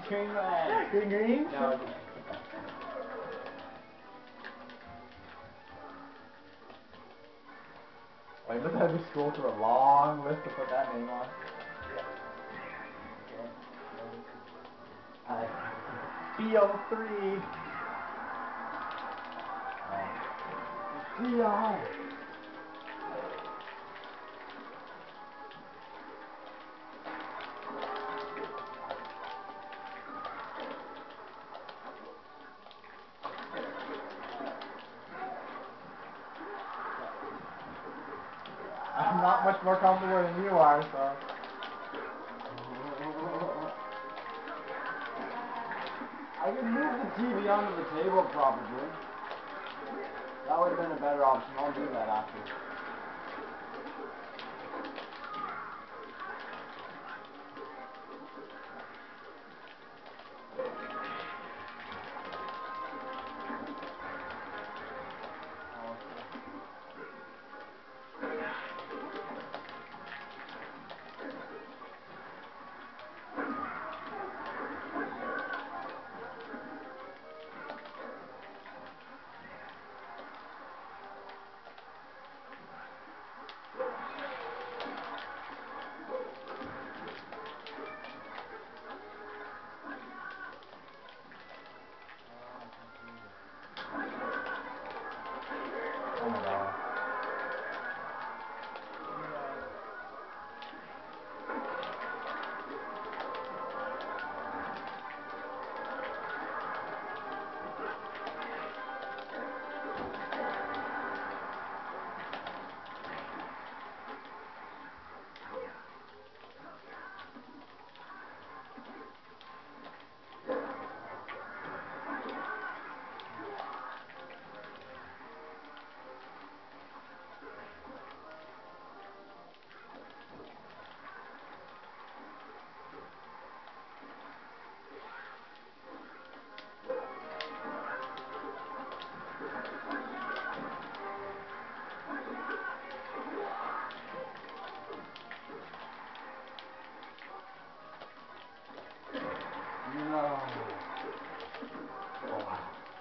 Green red. Green green? No. Oh, you must have to scroll through a long list to put that name on. BO3. CI. I'm not much more comfortable than you are, so. I could move the TV onto the table probably. That would have been a better option. I'll do that after. Oh my god. No. Oh wow.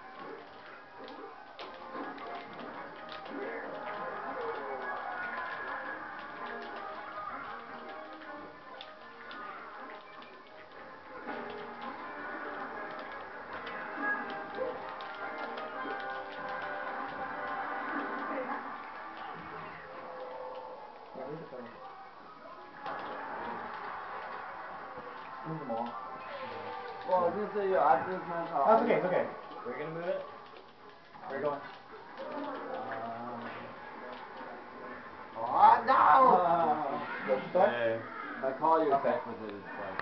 Yeah, where's the phone? Move them all. Well, I was gonna say, yeah, after this match, That's okay, it's okay. We're gonna move it. Where are you going? Oh, no! Don't you start? Okay. If I call you Okay. back with it, it's like...